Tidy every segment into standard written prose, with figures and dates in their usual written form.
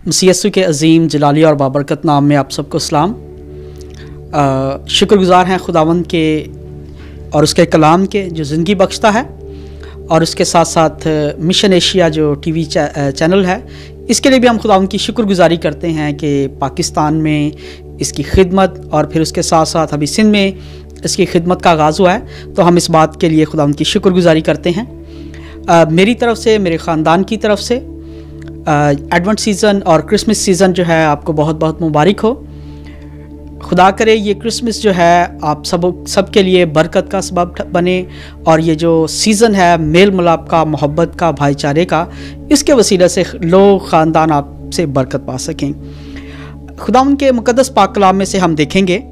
मसीह यीशु के अज़ीम जलाली और बाबरकत नाम में आप सबको सलाम। शुक्रगुज़ार हैं खुदावंद के और उसके कलाम के जो ज़िंदगी बख्शता है, और उसके साथ साथ मिशन एशिया जो टीवी चैनल है, इसके लिए भी हम खुदावंद की शुक्रगुज़ारी करते हैं कि पाकिस्तान में इसकी खिदमत और फिर उसके साथ साथ अभी सिंध में इसकी खिदमत का आगाज़ हुआ है। तो हम इस बात के लिए खुदावंद की शुक्रगुज़ारी करते हैं। मेरी तरफ़ से, मेरे ख़ानदान की तरफ से एडवेंट सीज़न और क्रिसमस सीज़न जो है आपको बहुत बहुत मुबारक हो। खुदा करे ये क्रिसमस जो है आप सब के लिए बरकत का सबब बने, और ये जो सीज़न है मेल मिलाप का, मोहब्बत का, भाईचारे का, इसके वसीले से लोग ख़ानदान आपसे बरकत पा सकें। खुदा उनके मुक़द्दस पाक कलाम में से हम देखेंगे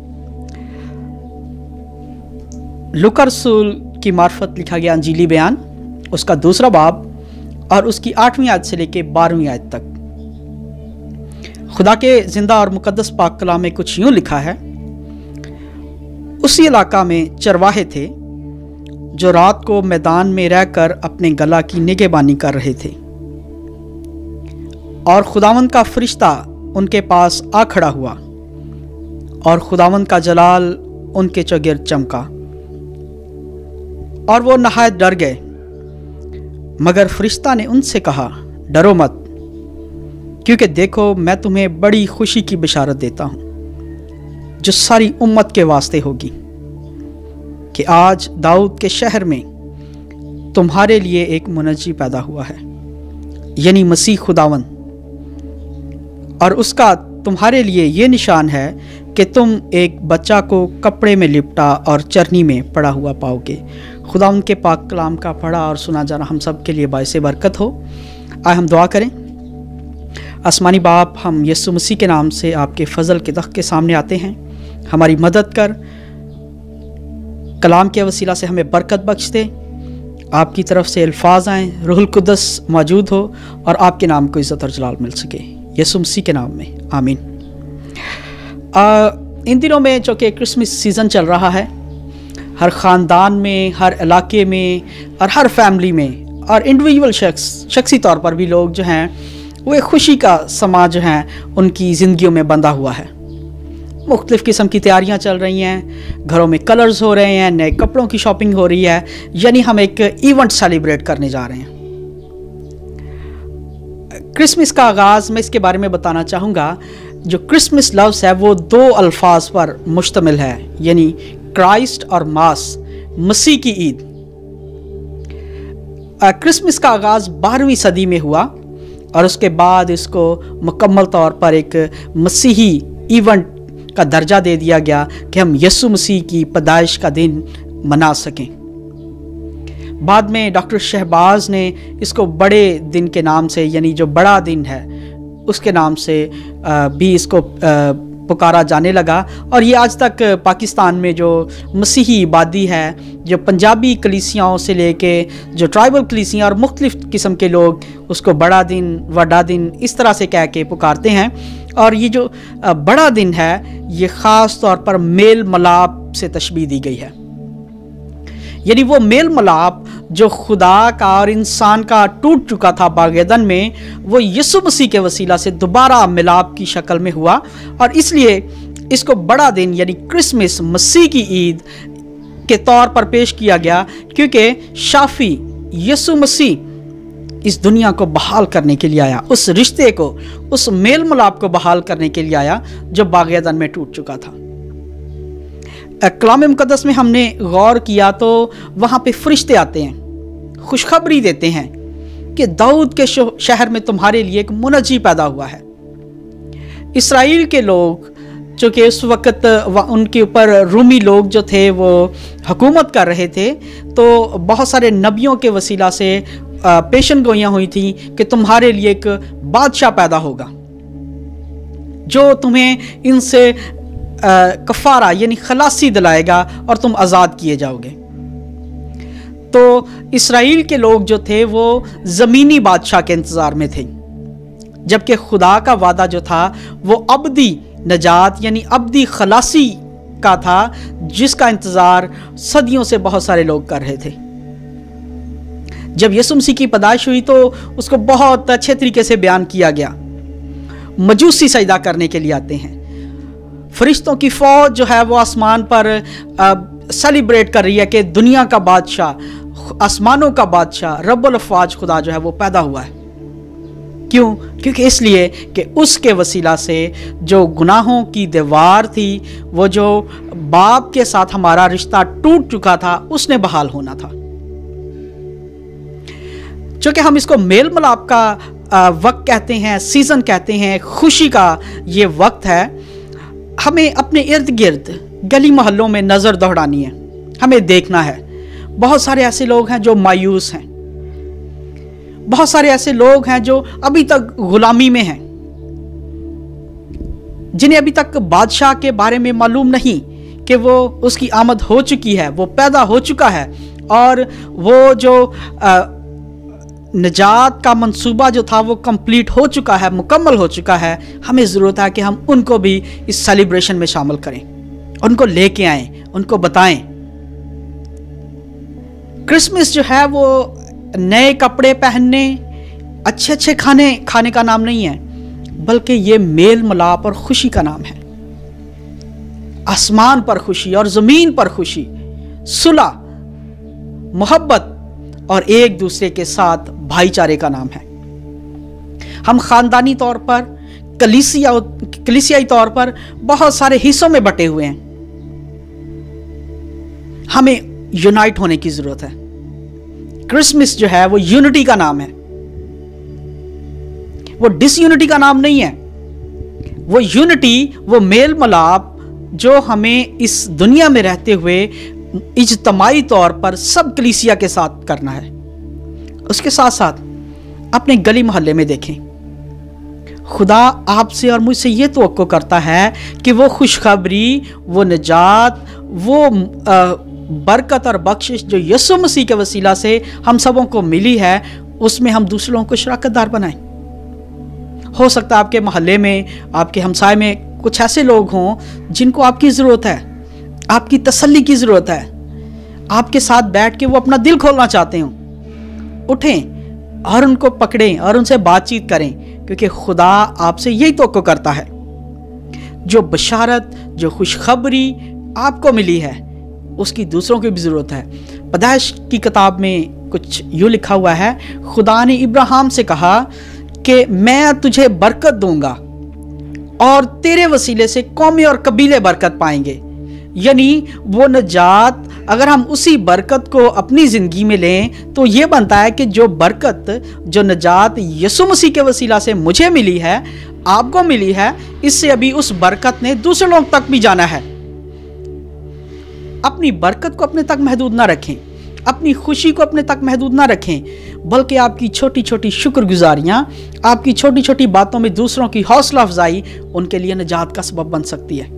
लूका रसूल की मार्फत लिखा गया अंजीली बयान, उसका 2 बाब और उसकी 8वीं आयत से लेकर 12वीं आयत तक। खुदा के जिंदा और मुकद्दस पाक कलाम में कुछ यूं लिखा है। उसी इलाका में चरवाहे थे जो रात को मैदान में रहकर अपने गला की निगहबानी कर रहे थे, और खुदावंद का फरिश्ता उनके पास आ खड़ा हुआ, और खुदावंद का जलाल उनके चौगिर्द चमका, और वो नहायत डर गए। मगर फरिश्ता ने उनसे कहा, डरो मत, क्योंकि देखो मैं तुम्हें बड़ी खुशी की बिशारत देता हूँ जो सारी उम्मत के वास्ते होगी, कि आज दाऊद के शहर में तुम्हारे लिए एक मुनज्जी पैदा हुआ है, यानी मसीह खुदावन। और उसका तुम्हारे लिए ये निशान है कि तुम एक बच्चा को कपड़े में लिपटा और चरनी में पड़ा हुआ पाओगे। खुदा उनके पाक कलाम का पढ़ा और सुना जाना हम सब के लिए बाइस बरकत हो। आए हम दुआ करें। आसमानी बाप, हम यीशु मसीह के नाम से आपके फजल के तख्त के सामने आते हैं। हमारी मदद कर, कलाम के वसीला से हमें बरकत बख्श दे। आपकी तरफ से अल्फाज आएँ, रूहुल कुद्दस मौजूद हो और आपके नाम को इज़्ज़त और जलाल मिल सके, यीशु मसीह के नाम में, आमीन। इन दिनों में जो कि क्रिसमस सीज़न चल रहा है, हर ख़ानदान में, हर इलाके में और हर फैमिली में और इंडिविजुअल शख्सी तौर पर भी लोग जो हैं वो एक खुशी का समा जो है उनकी ज़िंदगियों में बंधा हुआ है। मुख्तलिफ़ किस्म की तैयारियां चल रही हैं, घरों में कलर्स हो रहे हैं, नए कपड़ों की शॉपिंग हो रही है, यानी हम एक इवेंट सेलिब्रेट करने जा रहे हैं। क्रिसमस का आगाज़ मैं इसके बारे में बताना चाहूँगा। जो क्रिसमस लफ्ज़ है वो 2 अल्फाज पर मुश्तमिल है, यानी क्राइस्ट और मास, मसीह की ईद। क्रिसमस का आगाज़ 12वीं सदी में हुआ, और उसके बाद इसको मुकम्मल तौर पर एक मसीही इवेंट का दर्जा दे दिया गया कि हम यीशु मसीह की पैदाइश का दिन मना सकें। बाद में डॉक्टर शहबाज ने इसको बड़े दिन के नाम से, यानी जो बड़ा दिन है उसके नाम से भी इसको पुकारा जाने लगा। और ये आज तक पाकिस्तान में जो मसीही इबादी है, जो पंजाबी कलीसियाओं से लेके जो ट्राइबल कलीसियाँ और मुख्तलिफ़ किस्म के लोग उसको बड़ा दिन, वड़ा दिन इस तरह से कह के पुकारते हैं। और ये जो बड़ा दिन है ये ख़ास तौर पर मेल मिलाप से तशबीह दी गई है, यानी वो मेल मिलाप जो खुदा का और इंसान का टूट चुका था बागेदन में, वो यीशु मसीह के वसीला से दोबारा मिलाप की शक्ल में हुआ। और इसलिए इसको बड़ा दिन यानी क्रिसमस, मसीह की ईद के तौर पर पेश किया गया, क्योंकि शाफी यीशु मसीह इस दुनिया को बहाल करने के लिए आया, उस रिश्ते को, उस मेल मिलाप को बहाल करने के लिए आया जो बागेदन में टूट चुका था। कलाम मुक़द्दस में हमने गौर किया तो वहाँ पे फरिश्ते आते हैं, खुशखबरी देते हैं कि दाऊद के शहर में तुम्हारे लिए एक मुनज्जी पैदा हुआ है। इसराइल के लोग जो कि उस वक़्त उनके ऊपर रूमी लोग जो थे वो हुकूमत कर रहे थे, तो बहुत सारे नबियों के वसीला से पेशन गोइयाँ हुई थी कि तुम्हारे लिए एक बादशाह पैदा होगा जो तुम्हें इनसे कफ़ारा यानी खलासी दिलाएगा और तुम आज़ाद किए जाओगे। तो इसराइल के लोग जो थे वो ज़मीनी बादशाह के इंतज़ार में थे, जबकि खुदा का वादा जो था वो अब्दी नजात यानी अब्दी खलासी का था, जिसका इंतज़ार सदियों से बहुत सारे लोग कर रहे थे। जब यीशु मसीह की पैदाइश हुई तो उसको बहुत अच्छे तरीके से बयान किया गया। मजूसी सजदा करने के लिए आते हैं। फरिश्तों की फौज जो है वो आसमान पर सेलिब्रेट कर रही है कि दुनिया का बादशाह, आसमानों का बादशाह रब्बुल अफ़वाज खुदा जो है वो पैदा हुआ है। क्यों? क्योंकि इसलिए कि उसके वसीला से जो गुनाहों की दीवार थी, वो जो बाप के साथ हमारा रिश्ता टूट चुका था, उसने बहाल होना था। चूंकि हम इसको मेल मिलाप का वक्त कहते हैं, सीजन कहते हैं, खुशी का ये वक्त है, हमें अपने इर्द गिर्द गली मोहल्लों में नज़र दौड़ानी है, हमें देखना है। बहुत सारे ऐसे लोग हैं जो मायूस हैं, बहुत सारे ऐसे लोग हैं जो अभी तक गुलामी में हैं, जिन्हें अभी तक बादशाह के बारे में मालूम नहीं कि वो उसकी आमद हो चुकी है, वो पैदा हो चुका है, और वो जो निजात का मंसूबा जो था वो कंप्लीट हो चुका है, मुकम्मल हो चुका है। हमें ज़रूरत है कि हम उनको भी इस सेलिब्रेशन में शामिल करें, उनको लेके आएं, उनको बताएं। क्रिसमस जो है वो नए कपड़े पहनने, अच्छे अच्छे खाने का नाम नहीं है, बल्कि ये मेल मिलाप और खुशी का नाम है। आसमान पर खुशी और ज़मीन पर खुशी, सुलह, मोहब्बत और एक दूसरे के साथ भाईचारे का नाम है। हम खानदानी तौर पर, कलीसियाई तौर पर बहुत सारे हिस्सों में बटे हुए हैं। हमें यूनाइट होने की जरूरत है। क्रिसमस जो है वो यूनिटी का नाम है, वो डिसयूनिटी का नाम नहीं है। वो यूनिटी, वो मेल मिलाप जो हमें इस दुनिया में रहते हुए इज्तमाई तौर पर सब कलीसिया के साथ करना है। उसके साथ साथ अपने गली मोहल्ले में देखें, खुदा आपसे और मुझसे ये तवक्को करता है कि वो खुशखबरी, वो निजात, वो बरकत और बख्शिश जो यीशु मसीह के वसीला से हम सबों को मिली है, उसमें हम दूसरों को शराकतदार बनाएं। हो सकता है आपके मोहल्ले में, आपके हमसाए में कुछ ऐसे लोग हों जिनको आपकी ज़रूरत है, आपकी तसल्ली की ज़रूरत है, आपके साथ बैठ के वो अपना दिल खोलना चाहते हों। उठें और उनको पकड़ें और उनसे बातचीत करें, क्योंकि खुदा आपसे यही तवक्को करता है। जो बशारत, जो खुशखबरी आपको मिली है, उसकी दूसरों की भी ज़रूरत है। पैदाइश की किताब में कुछ यूँ लिखा हुआ है, खुदा ने इब्राहिम से कहा कि मैं तुझे बरकत दूंगा और तेरे वसीले से कौमें और कबीले बरकत पाएंगे। यानी वो निजात, अगर हम उसी बरकत को अपनी ज़िंदगी में लें तो ये बनता है कि जो बरकत, जो निजात यीशु मसीह के वसीला से मुझे मिली है, आपको मिली है, इससे अभी उस बरकत ने दूसरे लोग तक भी जाना है। अपनी बरकत को अपने तक महदूद ना रखें, अपनी खुशी को अपने तक महदूद ना रखें, बल्कि आपकी छोटी छोटी शुक्रगुजारियाँ, आपकी छोटी छोटी बातों में दूसरों की हौसला अफजाई उनके लिए निजात का सबब बन सकती है।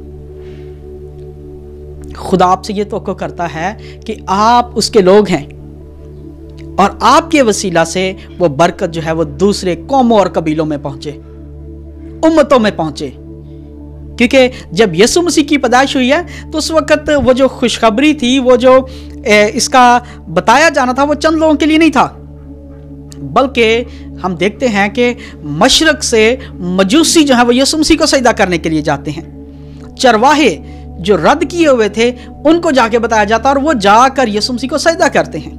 खुदा आपसे ये तवक्को करता है कि आप उसके लोग हैं और आपके वसीला से वो बरकत जो है वो दूसरे कौमों और कबीलों में पहुंचे, उम्मतों में पहुंचे। क्योंकि जब यीशु मसीह की पैदाइश हुई है तो उस वक्त वो जो खुशखबरी थी, वो जो इसका बताया जाना था, वो चंद लोगों के लिए नहीं था, बल्कि हम देखते हैं कि मशरक से मजूसी जो है वो यीशु मसीह को सजदा करने के लिए जाते हैं। चरवाहे जो रद्द किए हुए थे उनको जाके बताया जाता और वो जाकर यीशु मसीह को सजदा करते हैं।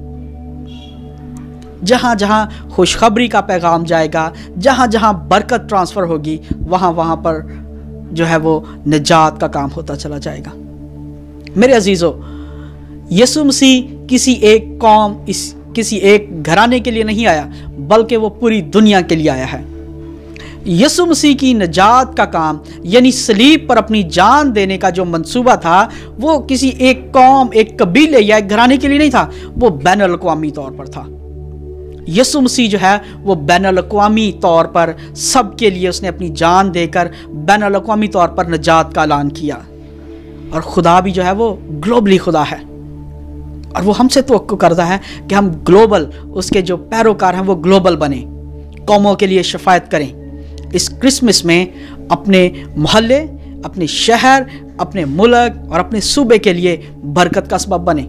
जहां जहां खुशखबरी का पैगाम जाएगा, जहां जहां बरकत ट्रांसफर होगी, वहां वहां पर जो है वो निजात का काम होता चला जाएगा। मेरे अजीजों, यीशु मसीह किसी एक कौम, किसी एक घराने के लिए नहीं आया, बल्कि वो पूरी दुनिया के लिए आया है। यीशु मसीह की निजात का काम, यानी सलीब पर अपनी जान देने का जो मंसूबा था, वो किसी एक कौम, एक कबीले या एक घराने के लिए नहीं था, वो बैनुल अक़वामी तौर पर था। यीशु मसीह जो है वो बैनुल अक़वामी तौर पर सबके लिए उसने अपनी जान देकर बैनुल अक़वामी तौर पर निजात का ऐलान किया। और खुदा भी जो है वो ग्लोबली खुदा है, और वो हमसे तवक्को करता है कि हम ग्लोबल, उसके जो पैरोकार हैं वो ग्लोबल बने, कौमों के लिए शफायत करें। इस क्रिसमस में अपने मोहल्ले, अपने शहर, अपने मुल्क और अपने सूबे के लिए बरकत का सबब बने।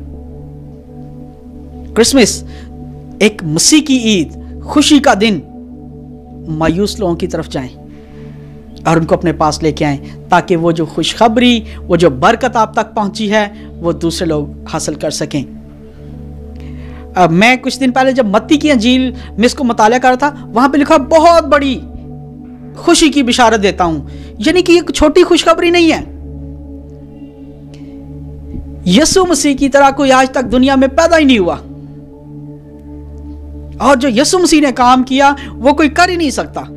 क्रिसमस एक मसीह की ईद, खुशी का दिन। मायूस लोगों की तरफ जाएं, और उनको अपने पास लेके आएं, ताकि वो जो खुशखबरी, वो जो बरकत आप तक पहुंची है, वो दूसरे लोग हासिल कर सकें। मैं कुछ दिन पहले जब मत्ती की अंजील में इसको मुताला कर रहा था, वहां पे लिखा बहुत बड़ी खुशी की बिशारत देता हूं, यानी कि एक छोटी खुशखबरी नहीं है। यीशु मसीह की तरह कोई आज तक दुनिया में पैदा ही नहीं हुआ, और जो यीशु मसीह ने काम किया वो कोई कर ही नहीं सकता।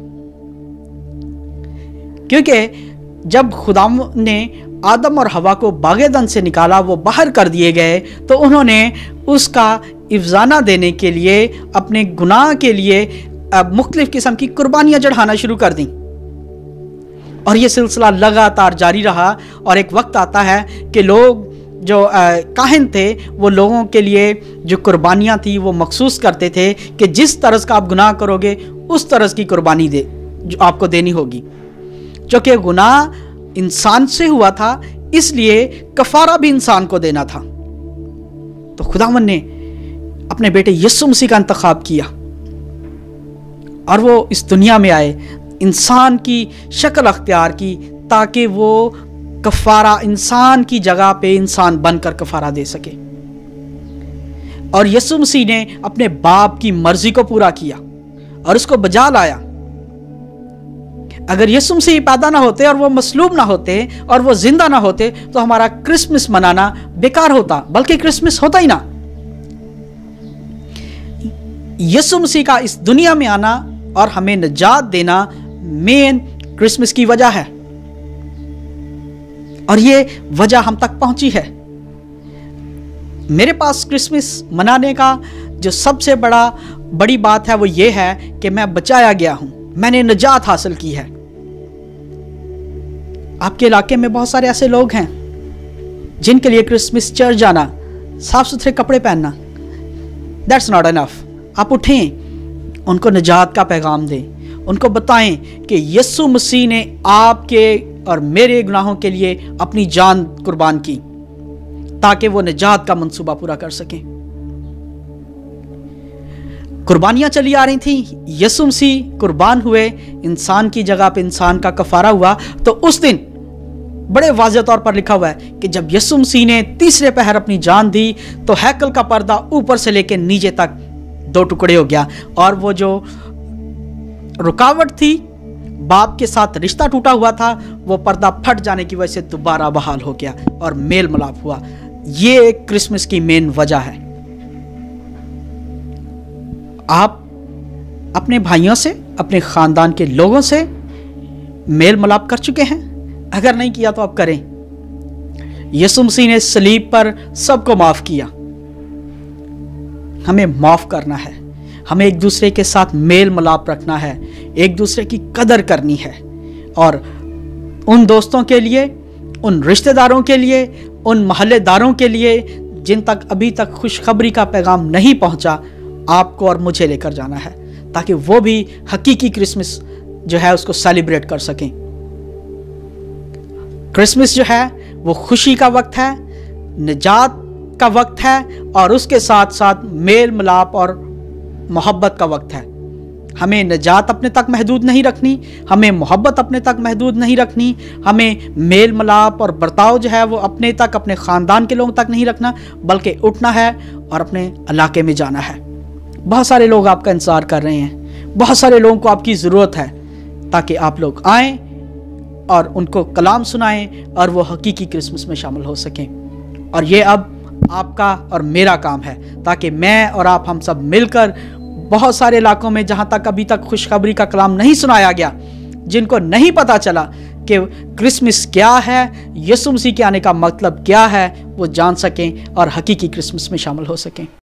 क्योंकि जब खुदा ने आदम और हवा को बागेदन से निकाला, वो बाहर कर दिए गए, तो उन्होंने उसका इफ्जाना देने के लिए, अपने गुनाह के लिए मुख्तलिफ किस्म की कुर्बानियां चढ़ाना शुरू कर दी, और ये सिलसिला लगातार जारी रहा। और एक वक्त आता है कि लोग जो काहिन थे, वो लोगों के लिए जो कुर्बानियां थी वो मखसूस करते थे कि जिस तरह का आप गुनाह करोगे उस तरह की कुर्बानी जो आपको देनी होगी। क्योंकि गुनाह इंसान से हुआ था, इसलिए कफारा भी इंसान को देना था। तो खुदावंद ने अपने बेटे यीशु मसीह का इंतखाब किया, और वो इस दुनिया में आए, इंसान की शक्ल अख्तियार की, ताकि वो कफारा, इंसान की जगह पे इंसान बनकर कफारा दे सके। और यीशु मसीह ने अपने बाप की मर्जी को पूरा किया और उसको बजा लाया। अगर यीशु मसीह पैदा ना होते और वो मसलूब ना होते और वो जिंदा ना होते, तो हमारा क्रिसमस मनाना बेकार होता, बल्कि क्रिसमस होता ही ना। यीशु मसीह का इस दुनिया में आना और हमें निजात देना मेन क्रिसमस की वजह है, और ये वजह हम तक पहुंची है। मेरे पास क्रिसमस मनाने का जो सबसे बड़ी बात है वो ये है कि मैं बचाया गया हूं, मैंने निजात हासिल की है। आपके इलाके में बहुत सारे ऐसे लोग हैं जिनके लिए क्रिसमस चर्च जाना, साफ सुथरे कपड़े पहनना, दैट्स नॉट इनफ। आप उठें, उनको निजात का पैगाम दें, उनको बताएं कि यीशु मसीह ने आपके और मेरे गुनाहों के लिए अपनी जान कुर्बान की, ताकि वो निजात का मंसूबा पूरा कर सकें। कुर्बानियां चली आ रही थी, यीशु मसीह कुर्बान हुए, इंसान की जगह पे इंसान का कफारा हुआ। तो उस दिन बड़े वाज़ेह तौर पर लिखा हुआ है कि जब यीशु मसीह ने तीसरे पहर अपनी जान दी, तो हैकल का पर्दा ऊपर से लेकर नीचे तक 2 टुकड़े हो गया, और वो जो रुकावट थी, बाप के साथ रिश्ता टूटा हुआ था, वो पर्दा फट जाने की वजह से दोबारा बहाल हो गया और मेल मिलाप हुआ। ये क्रिसमस की मेन वजह है। आप अपने भाइयों से, अपने खानदान के लोगों से मेल मिलाप कर चुके हैं? अगर नहीं किया तो आप करें। यीशु मसीह ने सलीब पर सबको माफ किया, हमें माफ करना है, हमें एक दूसरे के साथ मेल मिलाप रखना है, एक दूसरे की कदर करनी है, और उन दोस्तों के लिए, उन रिश्तेदारों के लिए, उन महल्लेदारों के लिए जिन तक अभी तक खुशखबरी का पैगाम नहीं पहुंचा, आपको और मुझे लेकर जाना है, ताकि वो भी हकीकी क्रिसमस जो है उसको सेलिब्रेट कर सकें। क्रिसमस जो है वो खुशी का वक्त है, निजात का वक्त है, और उसके साथ साथ मेल मिलाप और मोहब्बत का वक्त है। हमें निजात अपने तक महदूद नहीं रखनी, हमें मोहब्बत अपने तक महदूद नहीं रखनी, हमें मेल मिलाप और बर्ताव जो है वो अपने तक, अपने ख़ानदान के लोगों तक नहीं रखना, बल्कि उठना है और अपने इलाके में जाना है। बहुत सारे लोग आपका इंतज़ार कर रहे हैं, बहुत सारे लोगों को आपकी ज़रूरत है, ताकि आप लोग आएँ और उनको कलाम सुनाएं और वो हकीकी क्रिसमस में शामिल हो सकें। और ये अब आपका और मेरा काम है, ताकि मैं और आप, हम सब मिलकर बहुत सारे इलाकों में जहाँ तक अभी तक खुशखबरी का कलाम नहीं सुनाया गया, जिनको नहीं पता चला कि क्रिसमस क्या है, यीशु मसीह के आने का मतलब क्या है, वो जान सकें और हकीकी क्रिसमस में शामिल हो सकें।